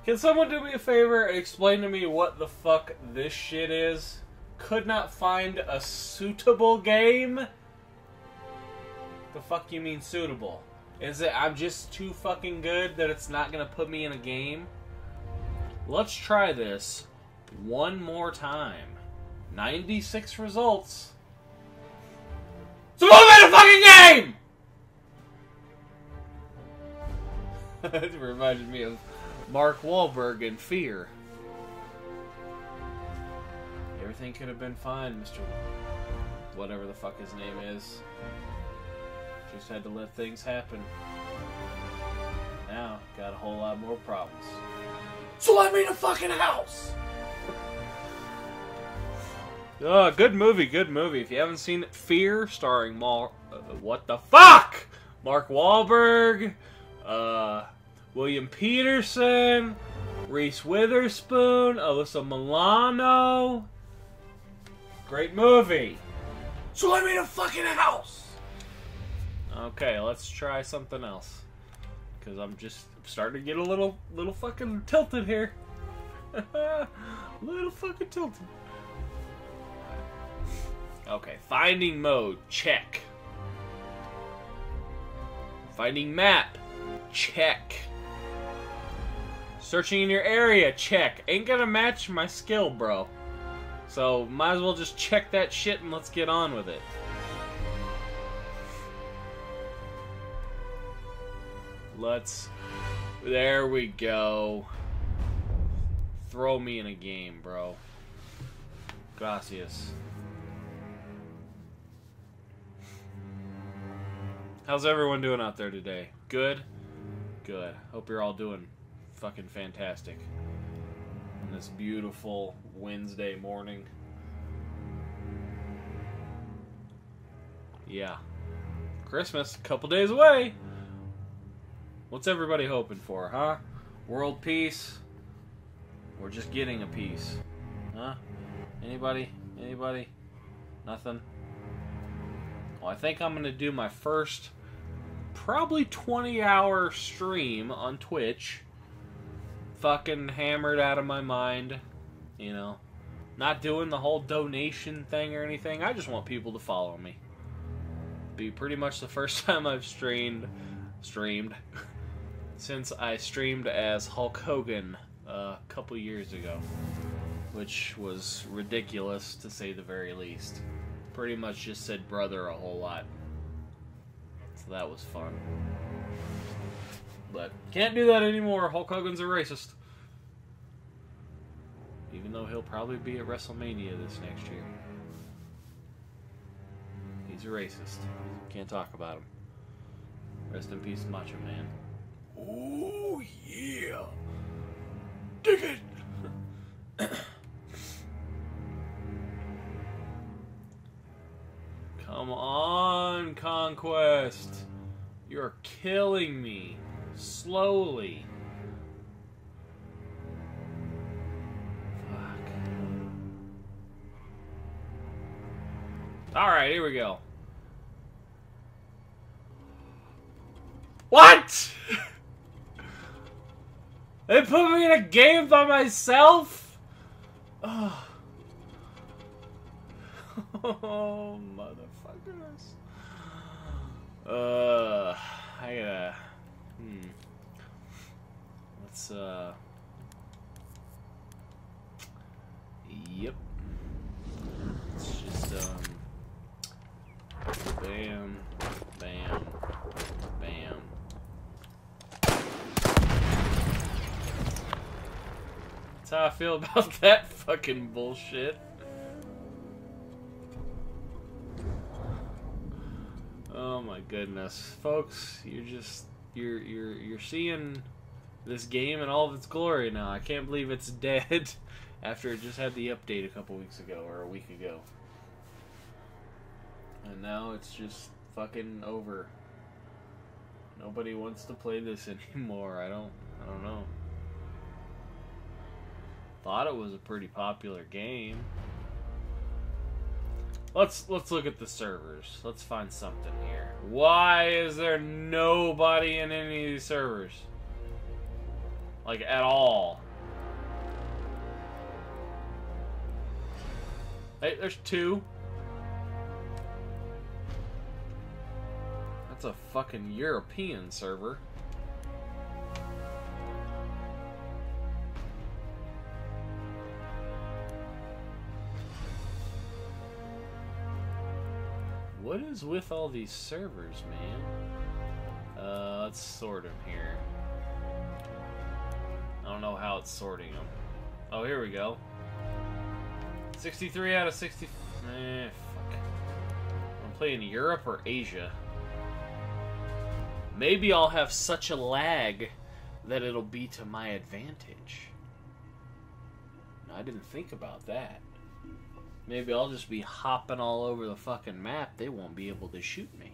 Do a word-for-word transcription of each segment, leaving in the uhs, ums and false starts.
Can someone do me a favor and explain to me what the fuck this shit is? Could not find a suitable game? The fuck you mean suitable? Is it I'm just too fucking good that it's not gonna put me in a game? Let's try this one more time. ninety-six results. So put me in a fucking game! It reminded me of Mark Wahlberg in Fear. Everything could have been fine, Mister Whatever the fuck his name is. Just had to let things happen. Now, got a whole lot more problems. So let me in the fucking house! Oh, good movie, good movie. If you haven't seen it, Fear, starring Mar... Uh, what the fuck? Mark Wahlberg, uh, William Peterson, Reese Witherspoon, Alyssa Milano. Great movie. So let me in the fucking house! Okay, let's try something else. Because I'm just starting to get a little, little fucking tilted here. Little fucking tilted. Okay, finding mode, check. Finding map, check. Searching in your area, check. Ain't gonna match my skill, bro. So, might as well just check that shit and let's get on with it. Let's... There we go. Throw me in a game, bro. Gracias. How's everyone doing out there today? Good? Good. Hope you're all doing fucking fantastic on this beautiful Wednesday morning. Yeah. Christmas, a couple days away. What's everybody hoping for, huh? World peace? Or just getting a peace? Huh? Anybody? Anybody? Nothing? Well, I think I'm going to do my first probably twenty hour stream on Twitch. Fucking hammered out of my mind. You know. Not doing the whole donation thing or anything. I just want people to follow me. Be pretty much the first time I've streamed. Streamed. Since I streamed as Hulk Hogan a couple years ago. Which was ridiculous, to say the very least. Pretty much just said brother a whole lot. So that was fun. But can't do that anymore. Hulk Hogan's a racist. Even though he'll probably be at WrestleMania this next year. He's a racist. Can't talk about him. Rest in peace, Macho Man. Oh, yeah. Dig it! Come on, Conquest. You're killing me. Slowly. Fuck. Alright, here we go. What?! They put me in a game by myself?! Oh, oh motherfuckers. Uh, I gotta... Hmm. Let's, uh... Yep. Let's just, um... Bam. Bam. Bam. That's how I feel about that fucking bullshit. Oh my goodness, folks! You're just you're you're you're seeing this game in all of its glory now. I can't believe it's dead after it just had the update a couple weeks ago or a week ago, and now it's just fucking over. Nobody wants to play this anymore. I don't. I don't know. Thought it was a pretty popular game. Let's let's look at the servers. Let's find something here. Why is there nobody in any of these servers? Like, at all. Hey, there's two. That's a fucking European server. What is with all these servers, man? Uh, let's sort them here. I don't know how it's sorting them. Oh, here we go. sixty-three out of sixty... Eh, fuck. I'm playing Europe or Asia. Maybe I'll have such a lag that it'll be to my advantage. I didn't think about that. Maybe I'll just be hopping all over the fucking map. They won't be able to shoot me.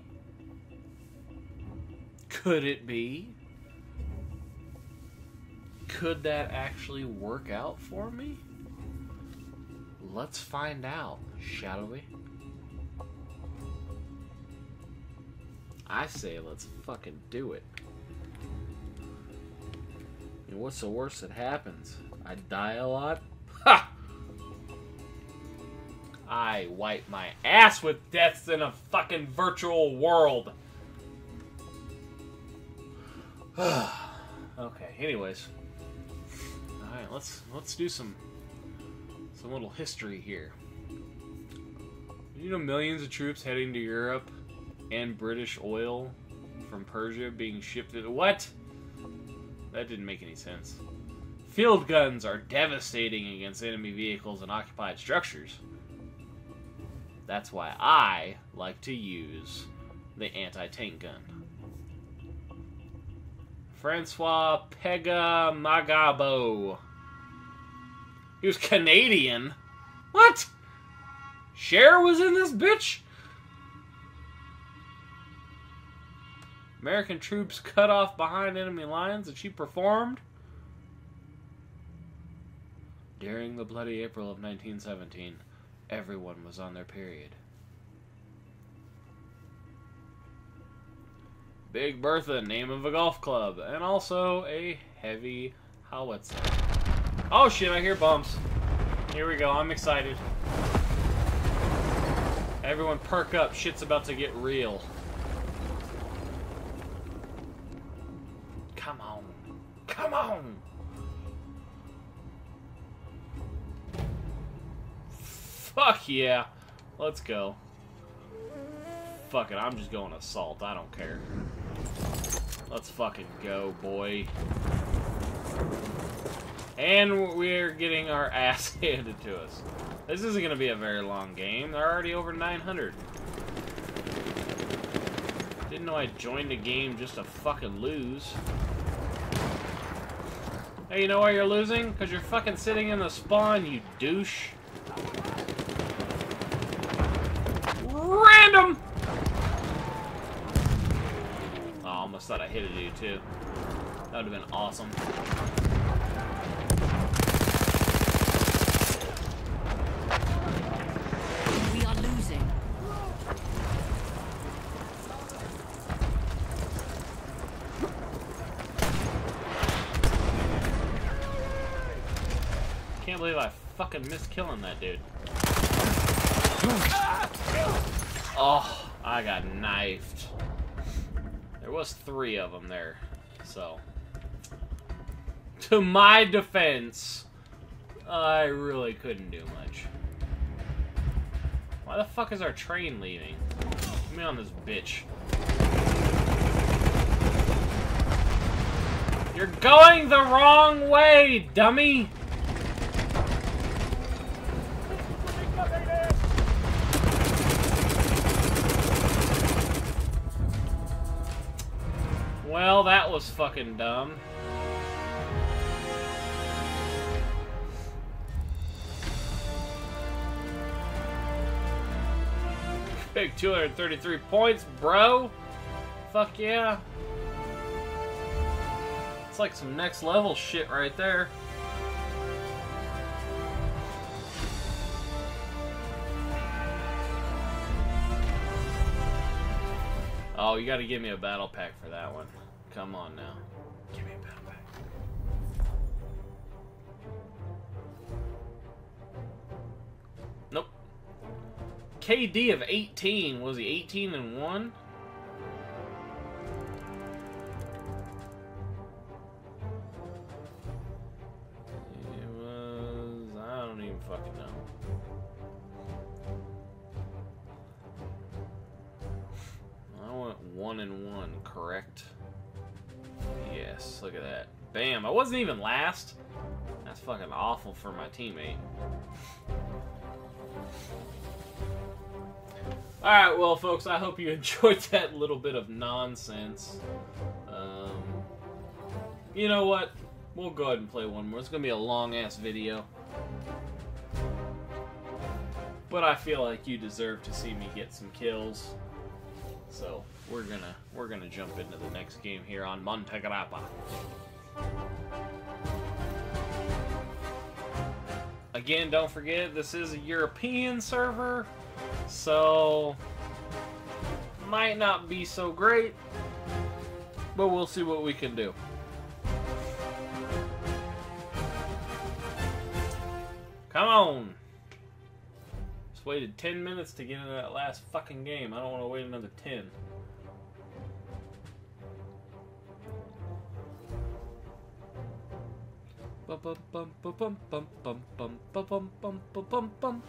Could it be? Could that actually work out for me? Let's find out, shall we? I say let's fucking do it. I mean, what's the worst that happens? I die a lot? Ha! I wipe my ass with deaths in a fucking virtual world. Okay, anyways. Alright, let's let's do some some little history here. You know, millions of troops heading to Europe and British oil from Persia being shipped to... What? That didn't make any sense. Field guns are devastating against enemy vehicles and occupied structures. That's why I like to use the anti-tank gun. Francois Pegamagabo. He was Canadian? What? Cher was in this bitch? American troops cut off behind enemy lines and she performed? During the bloody April of nineteen seventeen, everyone was on their period. Big Bertha, name of a golf club, and also a heavy howitzer. Oh shit, I hear bumps. Here we go, I'm excited. Everyone perk up, shit's about to get real. Come on. Come on! Fuck yeah. Let's go. Fuck it, I'm just going assault. I don't care. Let's fucking go, boy. And we're getting our ass handed to us. This isn't going to be a very long game. They're already over nine hundred. Didn't know I joined a game just to fucking lose. Hey, you know why you're losing? Because you're fucking sitting in the spawn, you douche. Random! Oh, I almost thought I hit a dude too. That would have been awesome. We are losing. Can't believe I fucking missed killing that dude. Oh, I got knifed. There was three of them there, so. To my defense, I really couldn't do much. Why the fuck is our train leaving? Get me on this bitch. You're going the wrong way, dummy! Well, that was fucking dumb. Big two hundred thirty-three points, bro. Fuck yeah. It's like some next level shit right there. Oh, you gotta give me a battle pack for that one. Come on now. Give me a battle pack. K D of eighteen. Was he eighteen and one? It was... I don't even fucking know. I went one and one, correct? Yes, look at that. Bam, I wasn't even last. That's fucking awful for my teammate. Alright, well, folks, I hope you enjoyed that little bit of nonsense. Um, you know what? We'll go ahead and play one more. It's going to be a long-ass video. But I feel like you deserve to see me get some kills. So, we're gonna we're gonna jump into the next game here on Montegrappa. Again, don't forget, this is a European server, so might not be so great, but we'll see what we can do. Come on! Just waited ten minutes to get into that last fucking game. I don't want to wait another ten. Bum bum bum bum bum bum bum bum bum bum bum bum bum.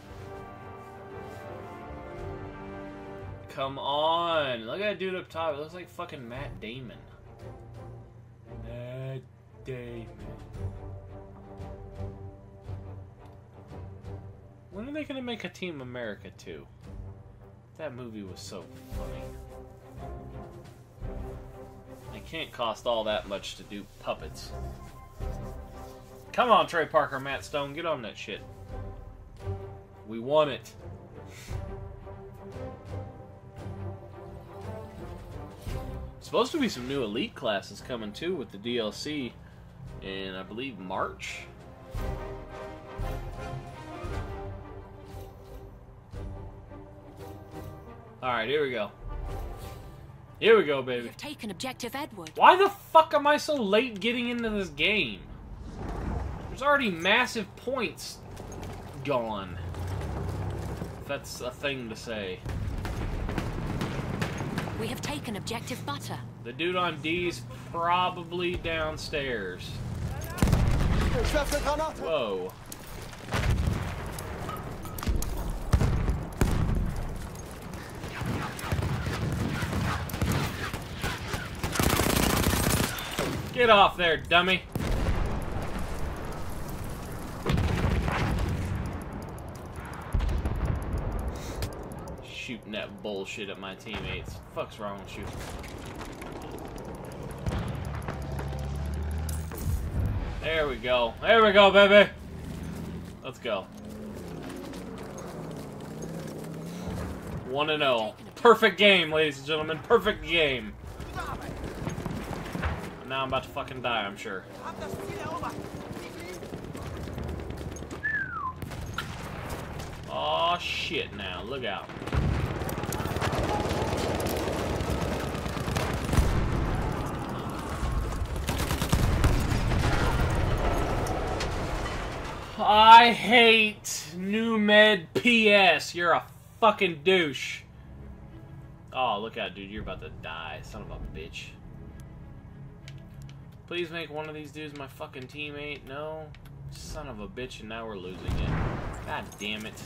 Come on! Look at that dude up top. It looks like fucking Matt Damon. Matt Damon. When are they gonna make a Team America two? That movie was so funny. It can't cost all that much to do puppets. Come on, Trey Parker, Matt Stone, get on that shit. We want it. Supposed to be some new Elite classes coming too with the D L C in, I believe, March. Alright, here we go. Here we go, baby. You've taken objective Edward. Why the fuck am I so late getting into this game? There's already massive points gone. If that's a thing to say. We have taken objective Butter. The dude on D's probably downstairs. Whoa. Get off there, dummy. Shooting that bullshit at my teammates. Fuck's wrong with you? There we go. There we go, baby. Let's go. one and oh. Perfect game, ladies and gentlemen. Perfect game. Now I'm about to fucking die, I'm sure. Aw, shit now. Look out. I hate New Med P S. You're a fucking douche. Oh, look out, dude. You're about to die. Son of a bitch. Please make one of these dudes my fucking teammate. No. Son of a bitch, and now we're losing it. God damn it.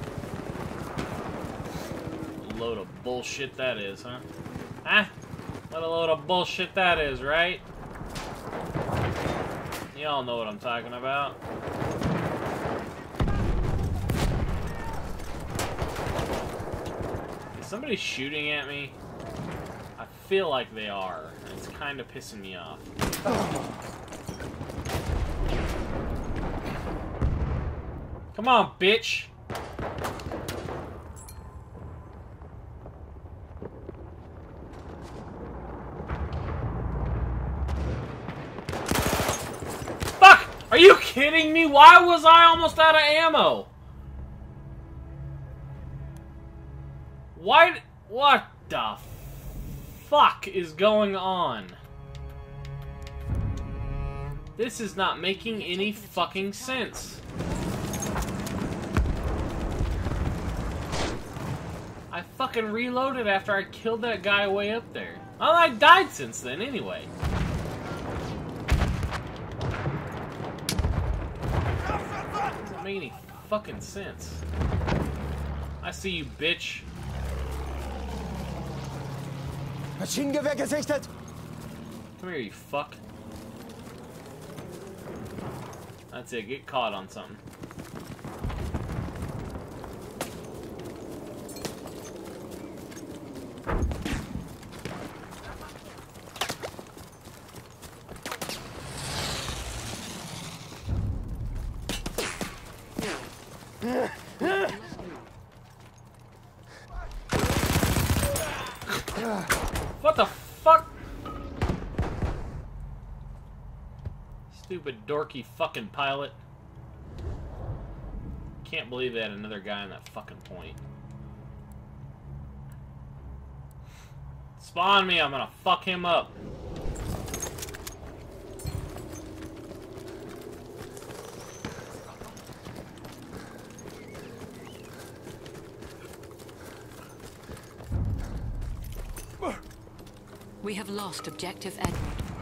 Load of bullshit that is, huh? Huh? What a load of bullshit that is, right? Y'all know what I'm talking about. Is somebody shooting at me? I feel like they are. It's kind of pissing me off. Come on, bitch! Fuck! Are you kidding me? Why was I almost out of ammo? Why? What the fuck is going on? This is not making any fucking sense. I fucking reloaded after I killed that guy way up there. Well, I died since then anyway. Doesn't make any fucking sense. I see you, bitch. Maschinengewehr gesichtet! Come here, you fuck. That's it, get caught on something. What the fuck? Stupid dorky fucking pilot. Can't believe they had another guy on that fucking point. Spawn me, I'm gonna fuck him up. We have lost objective Edward.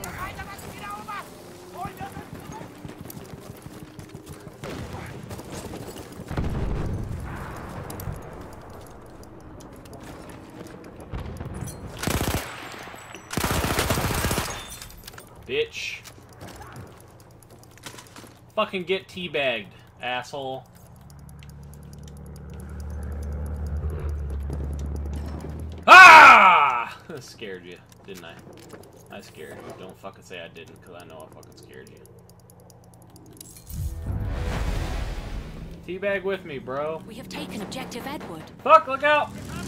Bitch. Fucking get teabagged, asshole. Ah! Scared you, didn't I? I scared you. Don't fucking say I didn't, because I know I fucking scared you. Teabag with me, bro. We have taken objective Edward. Fuck, look out!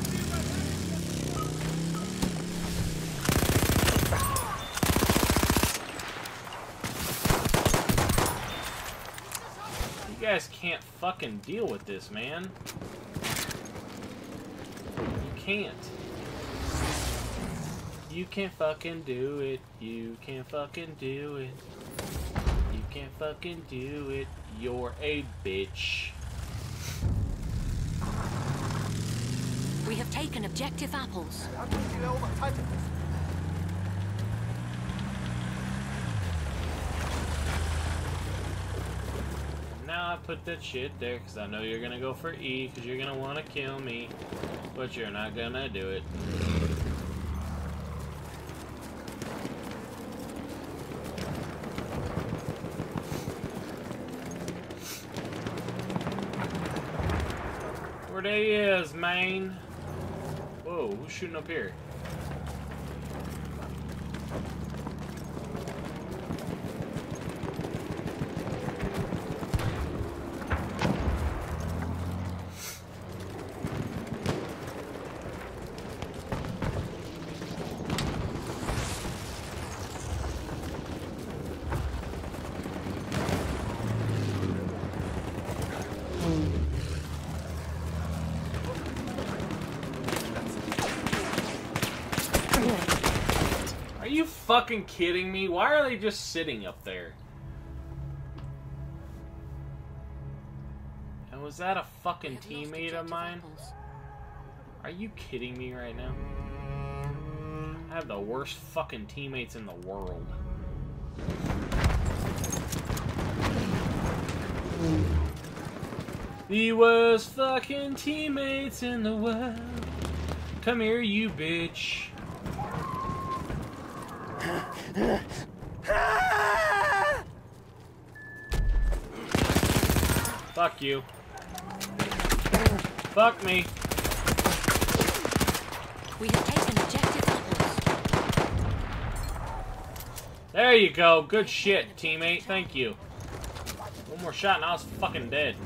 You guys can't fucking deal with this, man. You can't. You can't fucking do it. You can't fucking do it. You can't fucking do it. You're a bitch. We have taken objective apples. Now I put that shit there because I know you're gonna go for E because you're gonna want to kill me, but you're not gonna do it. Where they is, man? Whoa, who's shooting up here? Are you fucking kidding me? Why are they just sitting up there? And was that a fucking teammate of mine? Are you kidding me right now? I have the worst fucking teammates in the world. The worst fucking teammates in the world. Come here, you bitch. Fuck you. Fuck me. We have taken objective apples. There you go. Good shit, teammate. Thank you. One more shot and I was fucking dead.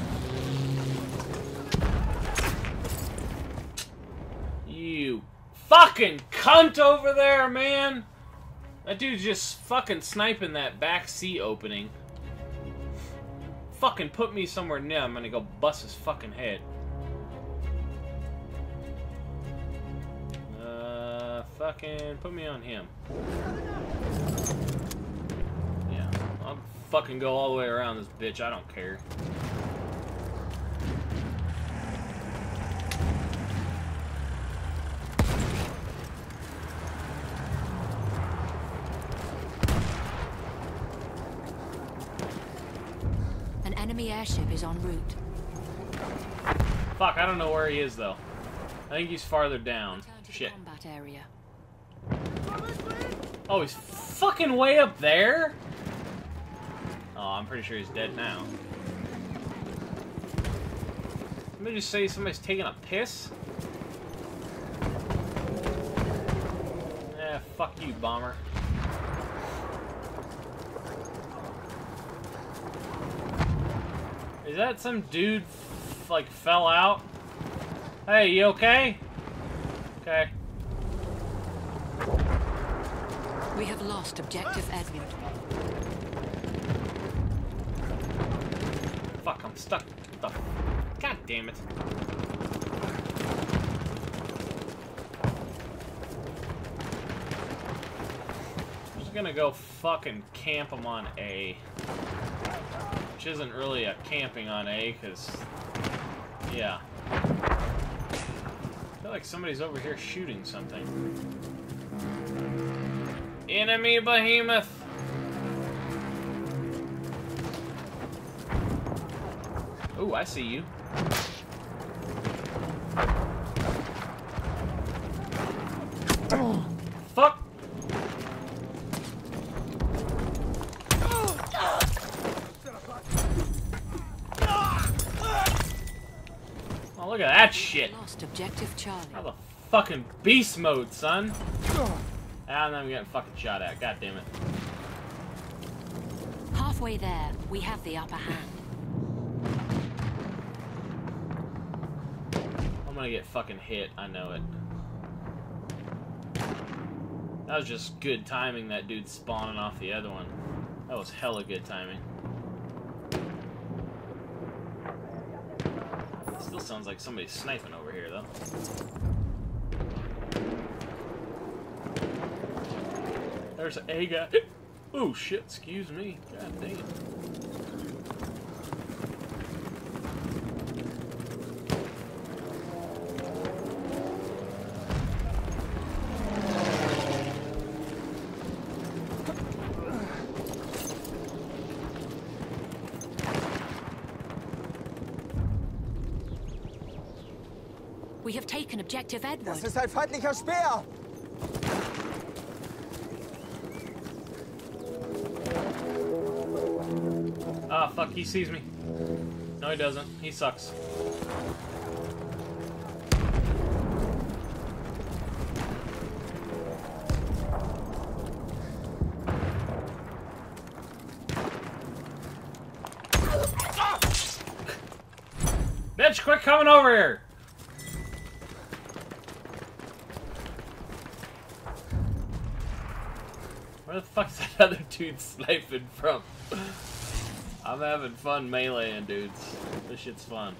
You fucking cunt over there, man! That dude's just fucking sniping that back seat opening. Fucking put me somewhere new. I'm gonna go bust his fucking head. Uh, fucking put me on him. Yeah, I'll fucking go all the way around this bitch. I don't care. enemy airship is en route. Fuck, I don't know where he is though. I think he's farther down. Return to the Shit. combat area. Oh, he's fucking way up there? Oh, I'm pretty sure he's dead now. Let me just say somebody's taking a piss? Eh, fuck you, bomber. Is that some dude, f like, fell out? Hey, you okay? Okay. We have lost objective Edward. Fuck, I'm stuck. What the f- God damn it. I'm just gonna go fucking camp him on A. Which isn't really a camping on A, because... Yeah. I feel like somebody's over here shooting something. Enemy behemoth! Ooh, I see you. Fuck! Oh, look at that shit! Lost objective Charlie. How the fucking beast mode, son! And I'm getting fucking shot at. God damn it. Halfway there, we have the upper hand. I'm gonna get fucking hit. I know it. That was just good timing, that dude spawning off the other one. That was hella good timing. Still sounds like somebody's sniping over here, though. There's a guy. Oh shit, excuse me. God dang it. We have taken objective Edward. Das ist ein feindlicher Speer! Ah, fuck, he sees me. No, he doesn't. He sucks. Bitch, quit coming over here! Where the fuck's that other dude sniping from? I'm having fun meleeing dudes. This shit's fun.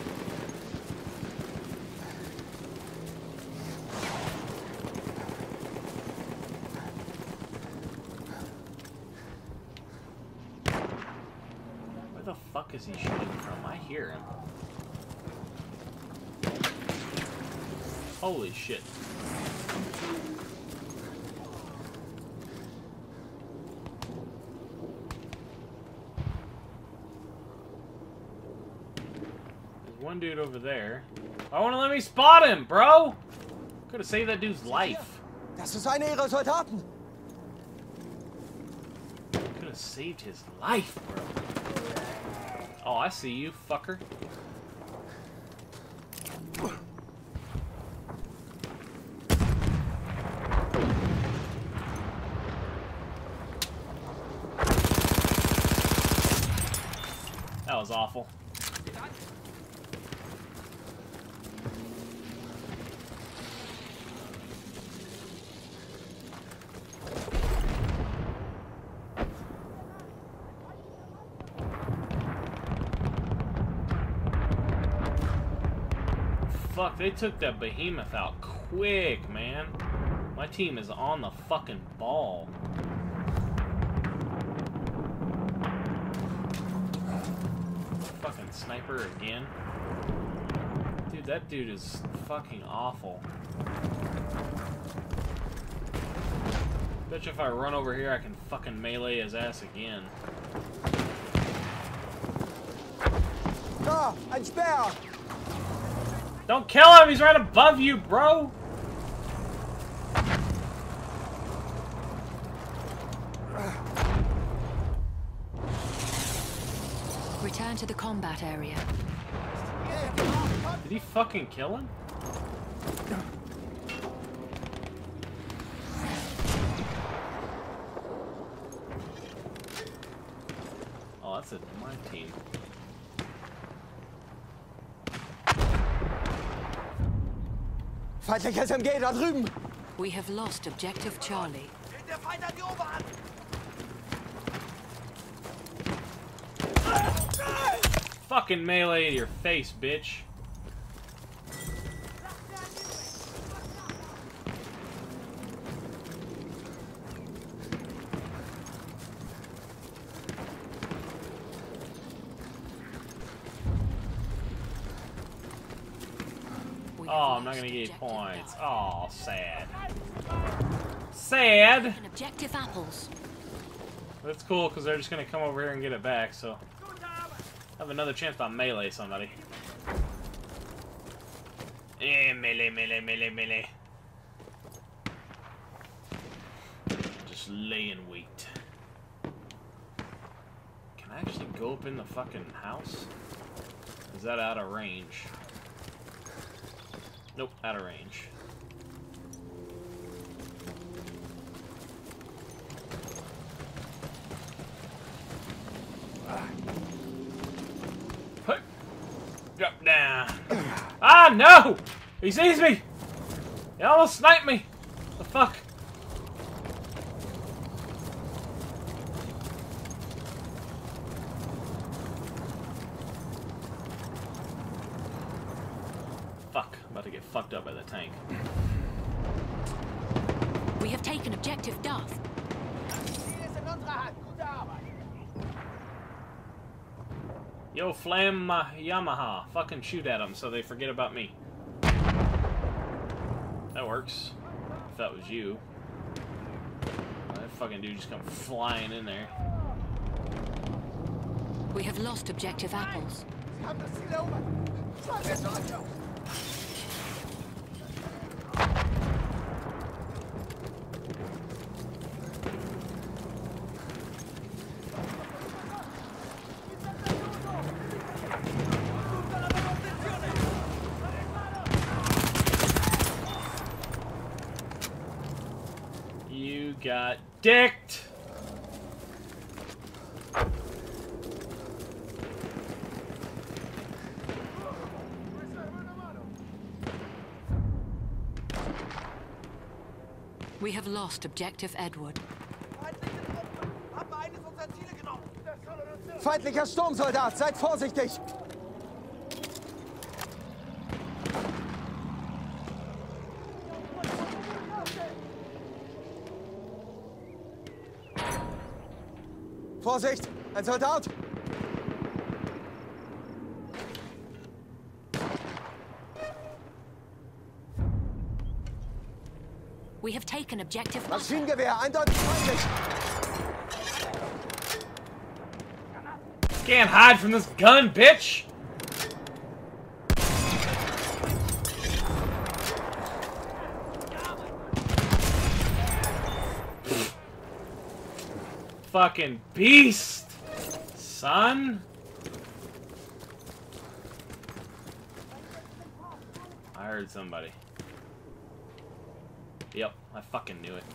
Where the fuck is he shooting from? I hear him. Holy shit. One dude over there. I want to let me spot him, bro! Could have saved that dude's life. Das ist einer ihrer Soldaten! Could have saved his life, bro. Oh, I see you, fucker. That was awful. Fuck, they took that behemoth out quick, man. My team is on the fucking ball. Fucking sniper again. Dude, that dude is fucking awful. Bet you if I run over here, I can fucking melee his ass again. Da! Ein Speer! Don't kill him! He's right above you, bro! Return to the combat area. Did he fucking kill him? Oh, that's a my team. Feindliches M G da drüben! We have lost objective Charlie. Der Feind hat die Oberhand! Fucking melee to your face, bitch. We Oh, have I'm not lost gonna get objective points. Duff. Oh, sad. Sad! And objective apples. That's cool, because they're just gonna come over here and get it back, so... I have another chance to melee somebody. Eh, melee, melee, melee, melee. Just lay in wait. Can I actually go up in the fucking house? Is that out of range? Nope, out of range. Drop down. Ah, no! He sees me! He almost sniped me! The fuck? Fuck. I'm about to get fucked up by the tank. We have taken objective Duff. Yo, Flam uh, Yamaha. Fucking shoot at them so they forget about me. That works. If that was you. That fucking dude just come flying in there. We have lost objective apples. You got dicked! We have lost objective Edward. Feindlicher Sturmsoldat, seid vorsichtig! Vorsicht! Ein Soldat! We have taken objective Butter. Maschinengewehr, eindeutig feindlich! Can't hide from this gun, bitch! Fucking beast, son. I heard somebody. Yep, I fucking knew it.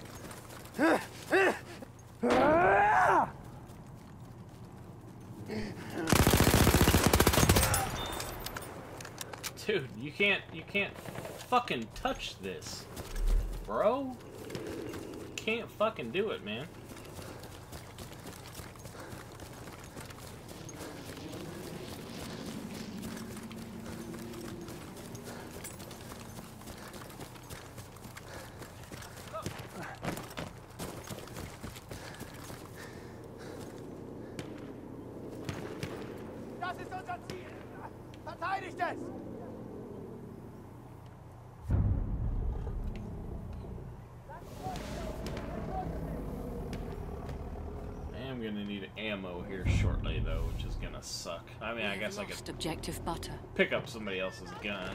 Dude, you can't, you can't fucking touch this, bro. You can't fucking do it, man. Das ist unser Ziel! Verteidigt es! I am gonna need ammo here shortly, though, which is gonna suck. I mean, We I have guess I lost could objective butter. pick up somebody else's gun.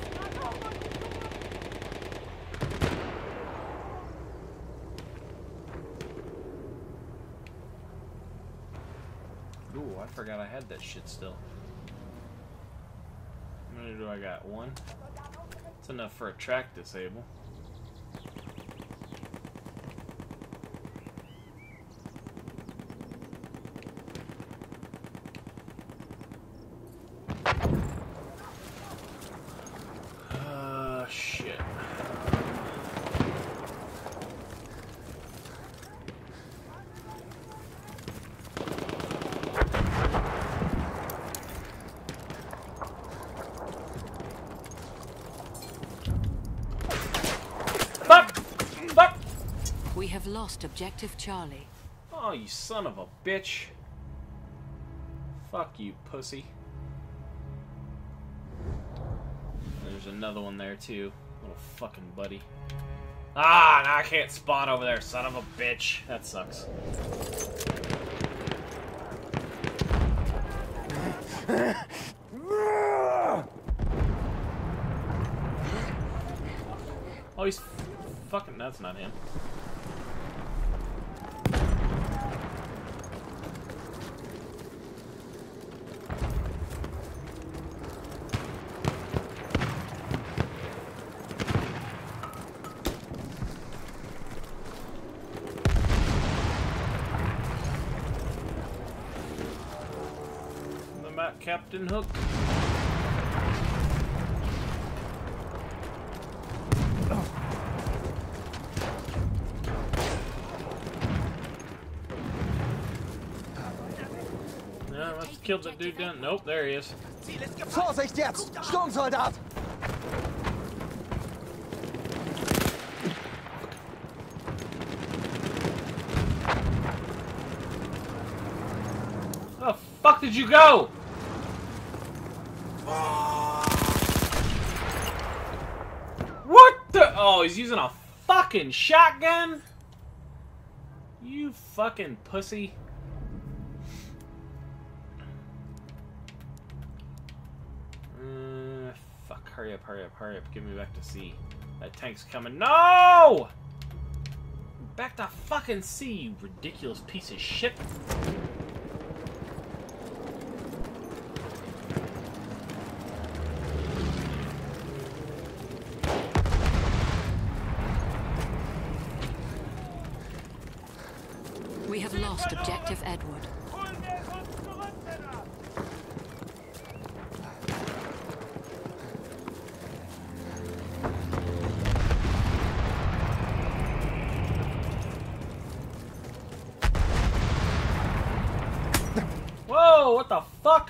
Ooh, I forgot I had that shit still. How many do I got? One? That's enough for a track disable. Uh, shit. Fuck! Fuck! We have lost objective Charlie. Oh, you son of a bitch. Fuck you, pussy. There's another one there, too. Little fucking buddy. Ah, now I can't spawn over there, son of a bitch. That sucks. Oh, he's fucking... That's not him. The map Captain Hook. Yeah, let's kill the dude down. Nope, there he is. Vorsicht jetzt! Sturmsoldat! Where the fuck did you go? What the? Oh, he's using a fucking shotgun? You fucking pussy. Uh, fuck, hurry up, hurry up, hurry up. Get me back to C. That tank's coming. No! Back to fucking C, you ridiculous piece of shit. We have lost objective Edward. Whoa, what the fuck?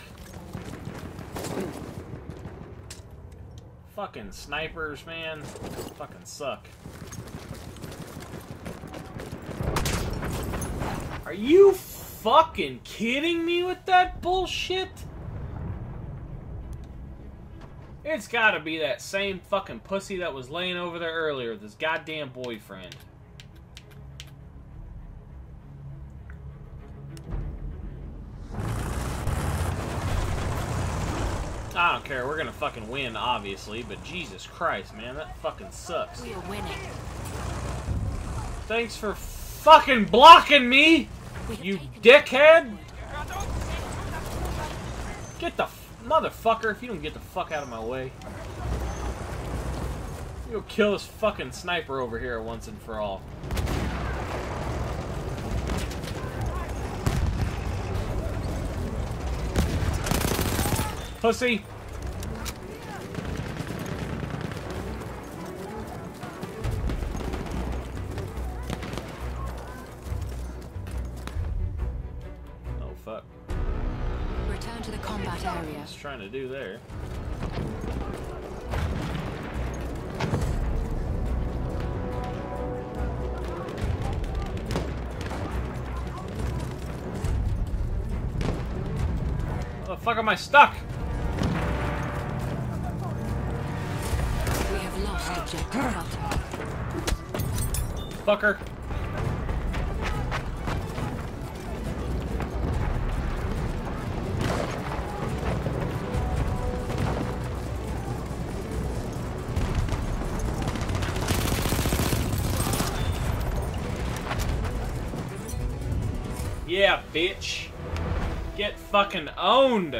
Fucking snipers, man. Fucking suck. Are you fucking kidding me with that bullshit? It's gotta be that same fucking pussy that was laying over there earlier with his goddamn boyfriend. I don't care, we're gonna fucking win, obviously, but Jesus Christ, man, that fucking sucks. We are winning. Thanks for fucking blocking me, We have you taken dickhead! Edward. Get the f motherfucker, if you don't get the fuck out of my way. You'll kill this fucking sniper over here once and for all. Pussy! Oh fuck. Return to the combat area. What's trying to do there? How the fuck am I stuck? We have lost objective butter. Fucker. Yeah, bitch. Get fucking owned.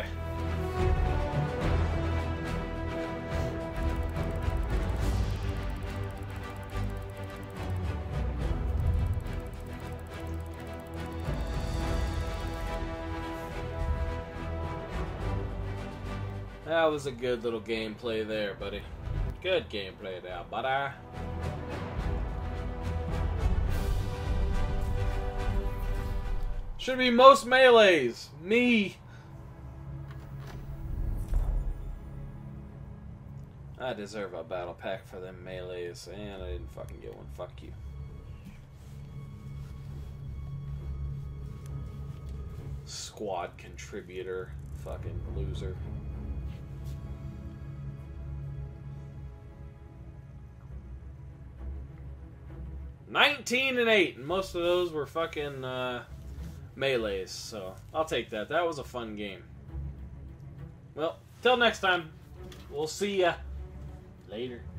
That was a good little gameplay there, buddy. Good gameplay there, buddy. Should be most melees. Me. I deserve a battle pack for them melees, and I didn't fucking get one. Fuck you. Squad contributor. Fucking loser. nineteen and eight, and most of those were fucking uh, melees, so I'll take that. That was a fun game. Well, till next time, we'll see ya later.